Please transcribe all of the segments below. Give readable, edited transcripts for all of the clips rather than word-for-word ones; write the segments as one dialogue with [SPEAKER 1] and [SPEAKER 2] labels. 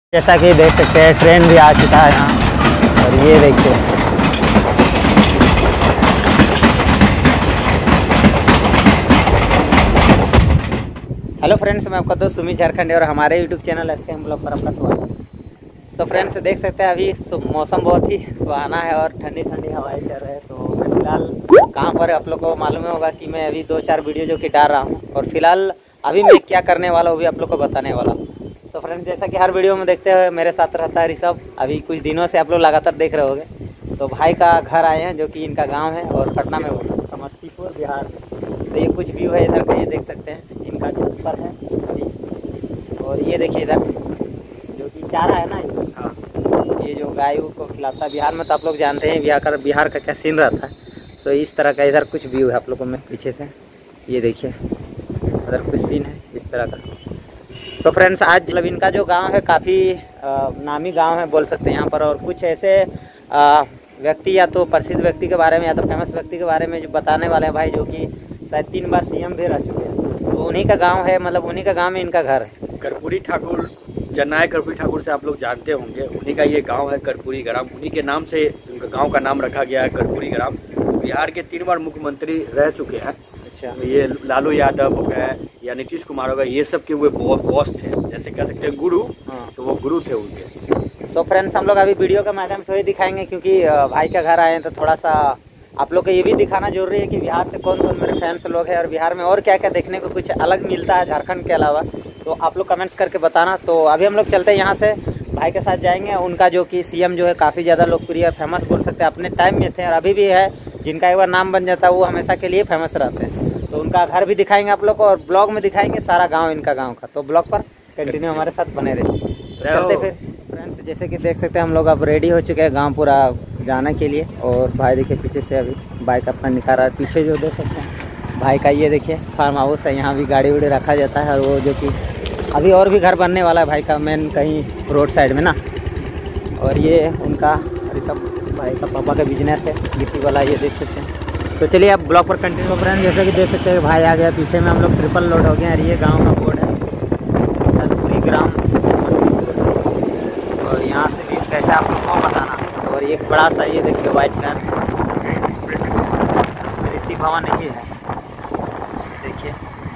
[SPEAKER 1] जैसा कि देख सकते हैं ट्रेन भी आ चुका है यहाँ। और ये देखिए हेलो फ्रेंड्स, मैं आपका दोस्त सुमित झारखंडी और हमारे यूट्यूब चैनल एसकेएम ब्लॉग पर आपका स्वागत है। तो फ्रेंड्स देख सकते हैं अभी मौसम बहुत ही सुहाना है और ठंडी ठंडी हवाएं चल रही है। तो मैं फिलहाल कहाँ पर आप लोग को मालूम होगा कि मैं अभी 2-4 वीडियो जो कि डाल रहा हूँ और फिलहाल अभी मैं क्या करने वाला हूँ वो भी आप लोग को बताने वाला हूँ। तो फ्रेंड्स जैसा कि हर वीडियो में देखते हुए मेरे साथ रहता है ऋषभ। अभी कुछ दिनों से आप लोग लगातार देख रहे होंगे। तो भाई का घर आए हैं जो कि इनका गांव है और पटना में होगा, समस्तीपुर बिहार। तो ये कुछ व्यू है इधर का, ये देख सकते हैं इनका छत पर है अभी। और ये देखिए इधर जो कि चारा है ना, ये जो गाय को खिलाता है बिहार में, तो आप लोग जानते हैं बिहार का क्या सीन रहता है। तो इस तरह का इधर कुछ व्यू है आप लोगों में पीछे से, ये देखिए इधर कुछ सीन है इस तरह का। तो फ्रेंड्स आज मतलब इनका जो गांव है काफ़ी नामी गांव है बोल सकते हैं यहाँ पर। और कुछ ऐसे व्यक्ति या तो प्रसिद्ध व्यक्ति के बारे में या तो फेमस व्यक्ति के बारे में जो बताने वाले हैं भाई, जो कि शायद 3 बार सीएम भी रह चुके हैं। तो उन्हीं का गांव है, मतलब उन्हीं का गांव में इनका घर है।
[SPEAKER 2] कर्पूरी ठाकुर, जननायक कर्पूरी ठाकुर से आप लोग जानते होंगे, उन्हीं का ये गांव है कर्पूरी ग्राम। उन्हीं के नाम से उनका गांव का नाम रखा गया है कर्पूरी ग्राम। बिहार के 3 बार मुख्यमंत्री रह चुके हैं।
[SPEAKER 1] अच्छा,
[SPEAKER 2] ये लालू यादव हो गए या नीतीश कुमार हो गए, ये सब के वो बॉस थे, जैसे कह सकते हैं गुरु। तो वो गुरु थे उनके।
[SPEAKER 1] तो फ्रेंड्स हम लोग अभी वीडियो के माध्यम से वही दिखाएंगे, क्योंकि भाई का घर आए हैं तो थोड़ा सा आप लोग को ये भी दिखाना जरूरी है कि बिहार से कौन कौन मेरे फैंस लोग हैं और बिहार में और क्या क्या देखने को कुछ अलग मिलता है झारखंड के अलावा। तो आप लोग कमेंट्स करके बताना। तो अभी हम लोग चलते हैं यहाँ से, भाई के साथ जाएंगे। उनका जो कि सीएम जो है काफ़ी ज़्यादा लोकप्रिय फेमस बोल सकते हैं, अपने टाइम में थे और अभी भी है। जिनका एक बार नाम बन जाता है वो हमेशा के लिए फेमस रहते हैं। तो उनका घर भी दिखाएंगे आप लोग को और ब्लॉग में दिखाएंगे सारा गाँव इनका गाँव का। तो ब्लॉग पर कंटिन्यू हमारे साथ बने रहिए। चलते फिर फ्रेंड्स, जैसे कि देख सकते हैं हम लोग अब रेडी हो चुके हैं गांव पूरा जाने के लिए। और भाई देखिए पीछे से अभी बाइक अपना निकाल रहा है। पीछे जो देख सकते हैं भाई का ये देखिए फार्म हाउस है, यहाँ भी गाड़ी उड़ी रखा जाता है। और वो जो कि अभी और भी घर बनने वाला है भाई का, मेन कहीं रोड साइड में ना। और ये उनका ऋषभ भाई का पापा का बिजनेस है गिट्टी वाला, ये देख सकते हैं। तो चलिए अब ब्लॉग पर कंटिन्यू। फ्रेंड जैसे कि देख सकते हैं भाई आ गया, पीछे में हम लोग ट्रिपल लोड हो गए। और ये गाँव का बोर्ड है कर्पूरी ग्राम। और यहाँ से भी कैसे आप लोग को बताना। और एक बड़ा सा ये देखिए वाइट कार स्मृति भवन ये है, देखिए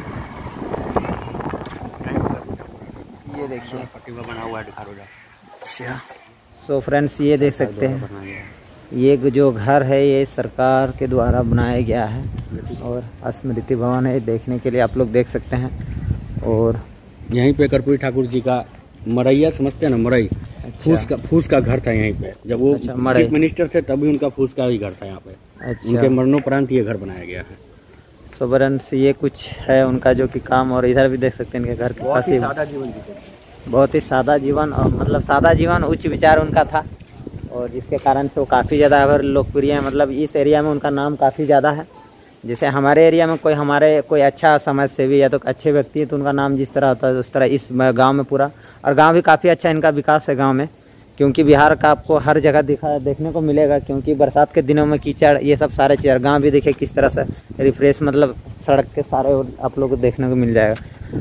[SPEAKER 1] ये देखिए
[SPEAKER 2] प्रतिमा बना हुआ है।
[SPEAKER 1] अच्छा, सो फ्रेंड्स ये देख सकते हैं ये जो घर है ये सरकार के द्वारा बनाया गया है और स्मृति भवन है, देखने के लिए आप लोग देख सकते हैं। और
[SPEAKER 2] यहीं पे कर्पूरी ठाकुर जी का मरैया समझते हैं ना, मरई फूस का घर था यहीं पे। जब वो चीफ मिनिस्टर थे तभी उनका फूस का ही घर था यहाँ पे।
[SPEAKER 1] अच्छा,
[SPEAKER 2] उनके मरणोपरांत ये घर बनाया गया है।
[SPEAKER 1] सो फ्रेंड्स ये कुछ है उनका जो कि काम। और इधर भी देख सकते हैं इनके घर के
[SPEAKER 2] बहुत ही
[SPEAKER 1] पास
[SPEAKER 2] सादा जीवन जीते,
[SPEAKER 1] बहुत ही सादा जीवन। और मतलब सादा जीवन उच्च विचार उनका था, और जिसके कारण से वो काफ़ी ज़्यादा लोकप्रिय है। मतलब इस एरिया में उनका नाम काफ़ी ज़्यादा है। जैसे हमारे एरिया में कोई अच्छा समाज सेवी या तो अच्छे व्यक्ति है तो उनका नाम जिस तरह होता है उस तरह इस गांव में पूरा। और गांव भी काफ़ी अच्छा इनका विकास है गांव में, क्योंकि बिहार का आपको हर जगह देखने को मिलेगा। क्योंकि बरसात के दिनों में कीचड़ ये सब सारे चीज़, गाँव भी देखिए किस तरह से रिफ्रेश, मतलब सड़क के सारे आप लोग को देखने को मिल जाएगा।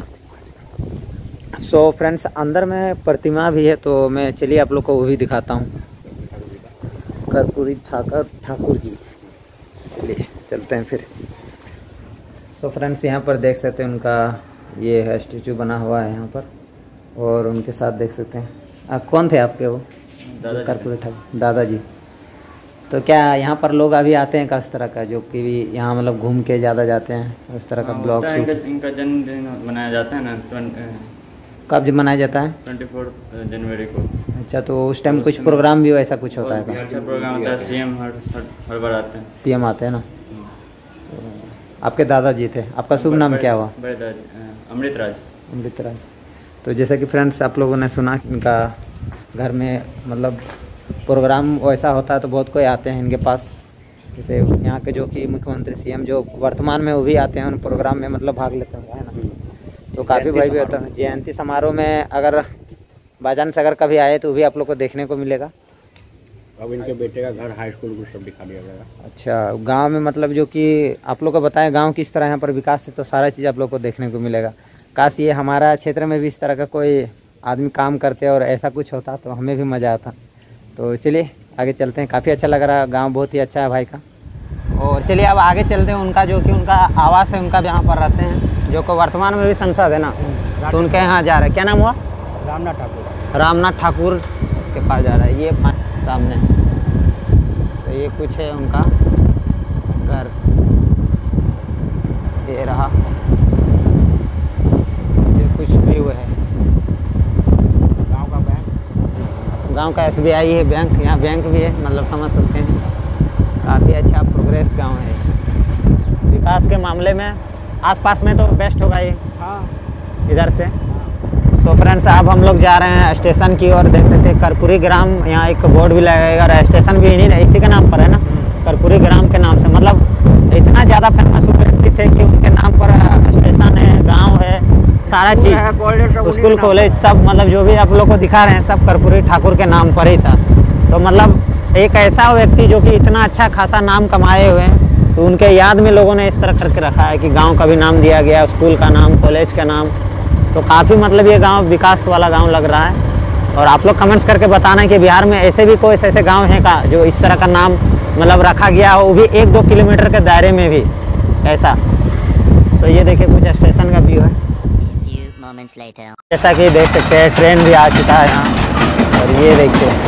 [SPEAKER 1] सो फ्रेंड्स अंदर में प्रतिमा भी है, तो मैं चलिए आप लोग को वो भी दिखाता हूँ, कर्पूरी ठाकुर जी। चलिए चलते हैं फिर। तो फ्रेंड्स यहाँ पर देख सकते हैं उनका ये है स्टेचू बना हुआ है यहाँ पर। और उनके साथ देख सकते हैं कौन थे आपके वो कर्पूरी ठाकुर दादाजी। तो क्या यहाँ पर लोग अभी आते हैं किस तरह का, जो कि भी यहाँ मतलब घूम के ज़्यादा जाते हैं उस तरह का ब्लॉग?
[SPEAKER 3] इनका जन्मदिन मनाया जाता है ना,
[SPEAKER 1] कब मनाया जाता है?
[SPEAKER 3] 24 जनवरी को।
[SPEAKER 1] अच्छा, तो उस टाइम कुछ प्रोग्राम भी वैसा कुछ होता है?
[SPEAKER 3] अच्छा प्रोग्राम होता है, सीएम हर बार आते हैं।
[SPEAKER 1] सीएम आते हैं ना। आपके दादाजी थे, आपका शुभ नाम क्या हुआ?
[SPEAKER 3] बड़े दादाजी अमृत राज।
[SPEAKER 1] तो जैसे कि फ्रेंड्स आप लोगों ने सुना इनका घर में मतलब प्रोग्राम वैसा होता है तो बहुत कोई आते हैं इनके पास। जैसे यहाँ के जो कि मुख्यमंत्री सीएम जो वर्तमान में वो भी आते हैं उन प्रोग्राम में, मतलब भाग लेते हैं, है ना। तो काफ़ी भाई भी होता है। जयंती समारोह में अगर बाजान से अगर कभी आए तो भी आप लोग को देखने को मिलेगा।
[SPEAKER 2] अब इनके बेटे का घर, हाई स्कूल को सब दिखा दिया जाएगा।
[SPEAKER 1] अच्छा, गांव में मतलब जो कि आप लोग को बताएं गांव किस तरह यहाँ पर विकास है, तो सारा चीज़ आप लोग को देखने को मिलेगा। काश ये हमारा क्षेत्र में भी इस तरह का कोई आदमी काम करते और ऐसा कुछ होता तो हमें भी मज़ा आता। तो चलिए आगे चलते हैं। काफ़ी अच्छा लग रहा है, गांव बहुत ही अच्छा है भाई का। और चलिए अब आगे चलते हैं। उनका जो कि उनका आवास है, उनका जहाँ पर रहते हैं, जो कि वर्तमान में भी संसद है ना, तो उनके यहाँ जा रहा है। क्या नाम हुआ?
[SPEAKER 2] रामनाथ ठाकुर।
[SPEAKER 1] रामनाथ ठाकुर के पास जा रहा है। ये सामने तो ये कुछ है उनका घर, ये रहा, ये कुछ व्यू है
[SPEAKER 2] गांव का बैंक,
[SPEAKER 1] गांव का SBI है बैंक, यहाँ बैंक भी है, मतलब समझ सकते हैं। काफ़ी अच्छा प्रोग्रेस गांव है। विकास के मामले में आसपास में तो बेस्ट होगा ये।
[SPEAKER 2] हाँ
[SPEAKER 1] इधर से। सो फ्रेंड्स अब हम लोग जा रहे हैं स्टेशन की ओर। देख सकते हैं कर्पूरी ग्राम, यहाँ एक बोर्ड भी लगेगा और स्टेशन भी इसी के नाम पर है ना, कर्पूरी ग्राम के नाम से। मतलब इतना ज़्यादा फेमस व्यक्ति थे कि उनके नाम पर स्टेशन है, गांव है, सारा चीज़, स्कूल कॉलेज सब, मतलब जो भी आप लोग को दिखा रहे हैं सब कर्पूरी ठाकुर के नाम पर ही था। तो मतलब एक ऐसा व्यक्ति जो कि इतना अच्छा खासा नाम कमाए हुए हैं, तो उनके याद में लोगों ने इस तरह करके रखा है कि गाँव का भी नाम दिया गया, स्कूल का नाम, कॉलेज का नाम। तो काफ़ी मतलब ये गांव विकास वाला गांव लग रहा है। और आप लोग कमेंट्स करके बताना कि बिहार में ऐसे भी कोई ऐसे गांव हैं का जो इस तरह का नाम मतलब रखा गया हो, वो भी 1-2 किलोमीटर के दायरे में भी ऐसा। सो ये देखिए कुछ स्टेशन का व्यू है। जैसा कि देख सकते हैं ट्रेन भी आ चुका है यहाँ। और ये देखिए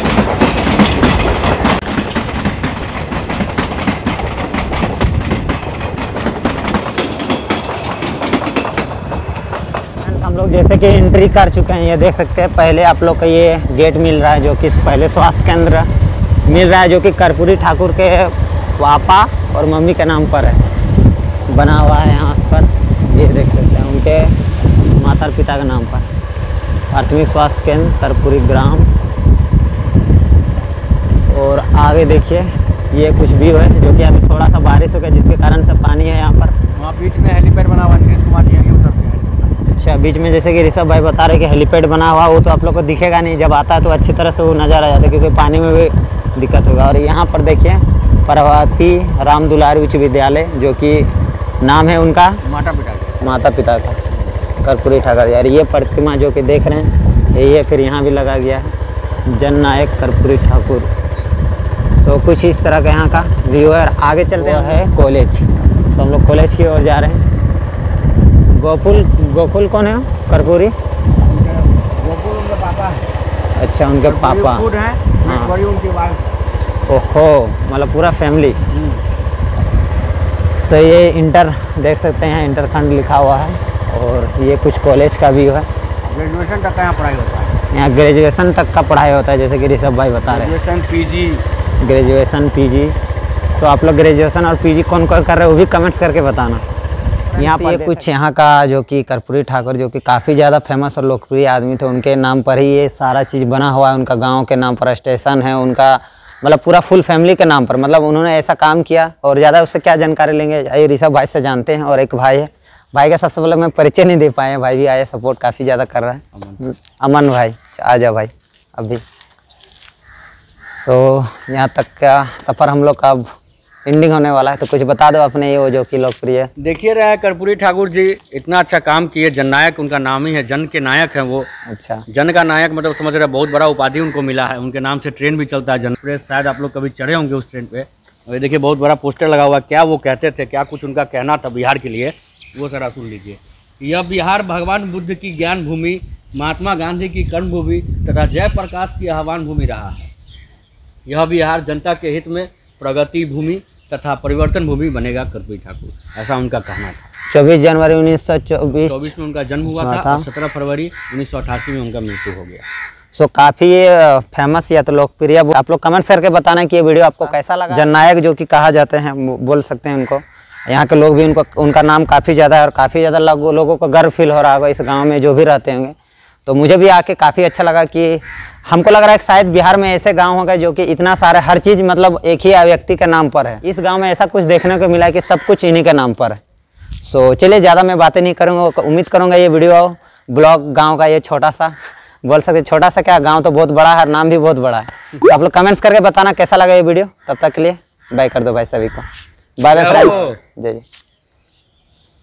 [SPEAKER 1] हम लोग जैसे कि एंट्री कर चुके हैं। ये देख सकते हैं पहले आप लोग को ये गेट मिल रहा है, जो कि पहले स्वास्थ्य केंद्र मिल रहा है, जो कि कर्पूरी ठाकुर के पापा और मम्मी के नाम पर है, बना हुआ है यहाँ पर। ये देख सकते हैं उनके माता पिता के नाम पर, प्राथमिक स्वास्थ्य केंद्र कर्पूरी ग्राम। और आगे देखिए ये कुछ व्यू है, जो कि अभी थोड़ा सा बारिश हो गया जिसके कारण से पानी है यहाँ पर।
[SPEAKER 2] वहाँ बीच में हेलीपैड बना हुआ है, उतरते हैं।
[SPEAKER 1] अच्छा, बीच में जैसे कि ऋषभ भाई बता रहे कि हेलीपैड बना हुआ, वो तो आप लोग को दिखेगा नहीं, जब आता है तो अच्छी तरह से वो नज़र आ जाता है, क्योंकि पानी में भी दिक्कत होगा। और यहाँ पर देखिए प्रभावती राम दुलारी उच्च विद्यालय, जो कि नाम है उनका माता पिता का, कर्पूरी ठाकुर। यार ये प्रतिमा जो कि देख रहे हैं यही है, फिर यहाँ भी लगा गया है जननायक कर्पूरी ठाकुर। सो कुछ इस तरह का यहाँ का व्यू है। आगे चलते है कॉलेज। सो हम लोग कॉलेज की ओर जा रहे हैं। गोकुल कौन है? कर्पूरी
[SPEAKER 2] गोकुल उनके पापा है।
[SPEAKER 1] अच्छा, उनके पापा
[SPEAKER 2] हैं।
[SPEAKER 1] हाँ।
[SPEAKER 2] उनकी वाइफ।
[SPEAKER 1] ओहो, मतलब पूरा फैमिली। सो ये इंटर देख सकते हैं, इंटरखंड लिखा हुआ है। और ये कुछ कॉलेज का व्यू है।
[SPEAKER 2] ग्रेजुएशन तक का यहाँ पढ़ाई होता है।
[SPEAKER 1] यहाँ ग्रेजुएशन तक का पढ़ाई होता है, जैसे कि ऋषभ भाई बता रहे हैं। Graduation PG. सो आप लोग ग्रेजुएशन और पीजी कौन कौन कर रहे हैं वो भी कमेंट्स करके बताना। यहाँ पर ये कुछ यहाँ का जो कि कर्पूरी ठाकुर, जो कि काफ़ी ज़्यादा फेमस और लोकप्रिय आदमी थे, उनके नाम पर ही ये सारा चीज़ बना हुआ है। उनका गांव के नाम पर स्टेशन है, उनका मतलब पूरा फुल फैमिली के नाम पर, मतलब उन्होंने ऐसा काम किया। और ज़्यादा उससे क्या जानकारी लेंगे, ये ऋषभ भाई से जानते हैं। और एक भाई है, भाई का सबसे पहले मैं परिचय नहीं दे पाए, भाई भी आए, सपोर्ट काफ़ी ज़्यादा कर रहा है। अमन भाई, आ जाओ भाई अभी। तो यहाँ तक का सफ़र हम लोग का अब एंडिंग होने वाला है, तो कुछ बता दो अपने ये वो जो कि लोकप्रिय है।
[SPEAKER 2] देखिए रहा है कर्पूरी ठाकुर जी इतना अच्छा काम किए, जननायक उनका नाम ही है, जन के नायक हैं वो।
[SPEAKER 1] अच्छा,
[SPEAKER 2] जन का नायक मतलब समझ रहे, बहुत बड़ा उपाधि उनको मिला है। उनके नाम से ट्रेन भी चलता है, जन एक्सप्रेस। शायद आप लोग कभी चढ़े होंगे उस ट्रेन पे। और देखिए बहुत बड़ा पोस्टर लगा हुआ, क्या वो कहते थे, क्या कुछ उनका कहना था बिहार के लिए, वो सारा सुन लीजिए। यह बिहार भगवान बुद्ध की ज्ञान भूमि, महात्मा गांधी की कर्म भूमि तथा जयप्रकाश की आह्वान भूमि रहा है। यह बिहार जनता के हित में प्रगति भूमि तथा परिवर्तन भूमि बनेगा कर्पूरी ठाकुर, ऐसा उनका कहना था।
[SPEAKER 1] 24 जनवरी 1924
[SPEAKER 2] में उनका जन्म हुआ था और 17 फरवरी 1988 में उनका मृत्यु हो गया।
[SPEAKER 1] सो काफ़ी फेमस या तो लोकप्रिय। आप लोग कमेंट्स करके बताना कि ये वीडियो आपको कैसा लगा। जननायक जो कि कहा जाते हैं, बोल सकते हैं उनको। यहाँ के लोग भी उनका नाम काफ़ी ज़्यादा है और काफ़ी ज़्यादा लोगों को गर्व फील हो रहा होगा इस गाँव में जो भी रहते होंगे। तो मुझे भी आके काफ़ी अच्छा लगा कि हमको लग रहा है कि शायद बिहार में ऐसे गांव होंगे जो कि इतना सारा हर चीज़ मतलब एक ही व्यक्ति के नाम पर है। इस गांव में ऐसा कुछ देखने को मिला कि सब कुछ इन्हीं के नाम पर है। सो चलिए ज़्यादा मैं बातें नहीं करूँगा, उम्मीद करूँगा ये वीडियो ब्लॉग गांव का ये छोटा सा, बोल सकते छोटा सा क्या, गांव तो बहुत बड़ा है, नाम भी बहुत बड़ा है। तो आप लोग कमेंट्स करके बताना कैसा लगा ये वीडियो। तब तक के लिए बाय कर दो भाई सभी को। बाय बाय फ्रेंड्स, जय जय।